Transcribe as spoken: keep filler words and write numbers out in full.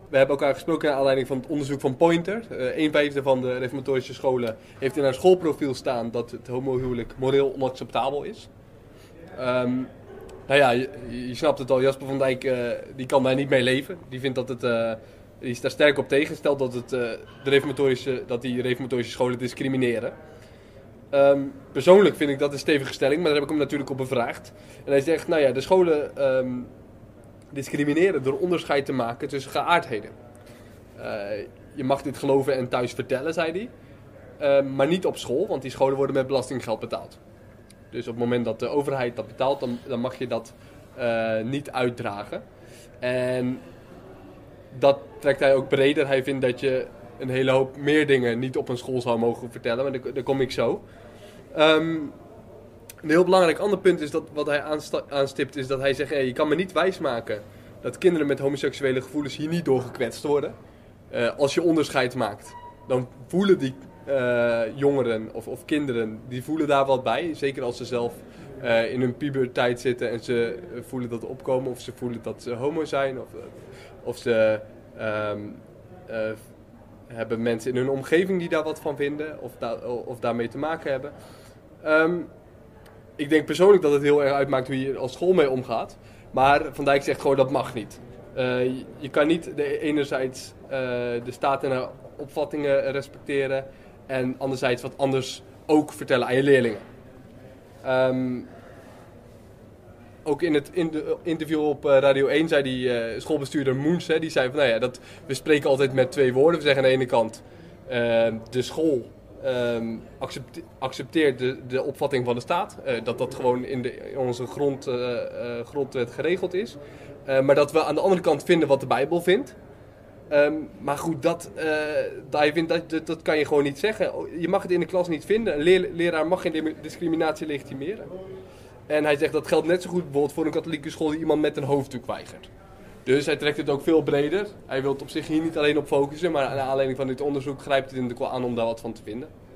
we hebben elkaar gesproken naar aanleiding van het onderzoek van Poynter. Uh, een vijfde van de reformatorische scholen heeft in haar schoolprofiel staan dat het homohuwelijk moreel onacceptabel is. Um, nou ja, je, je snapt het al, Jasper van Dijk uh, die kan daar niet mee leven. Die vindt dat het, uh, die is daar sterk op tegen, stelt dat, het, uh, de reformatorische, dat die reformatorische scholen discrimineren. Um, persoonlijk vind ik dat een stevige stelling, maar daar heb ik hem natuurlijk op bevraagd. En hij zegt, nou ja, de scholen um, discrimineren door onderscheid te maken tussen geaardheden. Uh, je mag dit geloven en thuis vertellen, zei hij. Uh, maar niet op school, want die scholen worden met belastinggeld betaald. Dus op het moment dat de overheid dat betaalt, dan, dan mag je dat uh, niet uitdragen. En dat trekt hij ook breder. Hij vindt dat je een hele hoop meer dingen niet op een school zou mogen vertellen, maar daar, daar kom ik zo. Um, een heel belangrijk ander punt is dat wat hij aansta- aanstipt, is dat hij zegt, hey, je kan me niet wijsmaken dat kinderen met homoseksuele gevoelens hier niet door gekwetst worden. Uh, als je onderscheid maakt, dan voelen die uh, jongeren of, of kinderen, die voelen daar wat bij. Zeker als ze zelf uh, in hun puberteit zitten en ze uh, voelen dat opkomen, of ze voelen dat ze homo zijn, of, uh, of ze um, uh, hebben mensen in hun omgeving die daar wat van vinden, of, da- of daarmee te maken hebben. Um, ik denk persoonlijk dat het heel erg uitmaakt hoe je als school mee omgaat. Maar Van Dijk zegt gewoon dat mag niet. Uh, je, je kan niet de, enerzijds uh, de staat en haar opvattingen respecteren en anderzijds wat anders ook vertellen aan je leerlingen. Um, ook in het in de interview op uh, Radio één zei die uh, schoolbestuurder Moens, hè, die zei van nou ja, dat, we spreken altijd met twee woorden. We zeggen aan de ene kant uh, de school um, accepte, accepteert de, de opvatting van de staat. Uh, dat dat gewoon in, de, in onze grond, uh, uh, grondwet geregeld is. Uh, maar dat we aan de andere kant vinden wat de Bijbel vindt. Um, maar goed, dat, uh, dat, vindt, dat, dat, dat kan je gewoon niet zeggen. Je mag het in de klas niet vinden. Een leer, leraar mag geen discriminatie legitimeren. En hij zegt dat geldt net zo goed bijvoorbeeld voor een katholieke school die iemand met een hoofddoek weigert. Dus hij trekt het ook veel breder. Hij wil het op zich hier niet alleen op focussen, maar naar aanleiding van dit onderzoek grijpt het natuurlijk wel aan om daar wat van te vinden.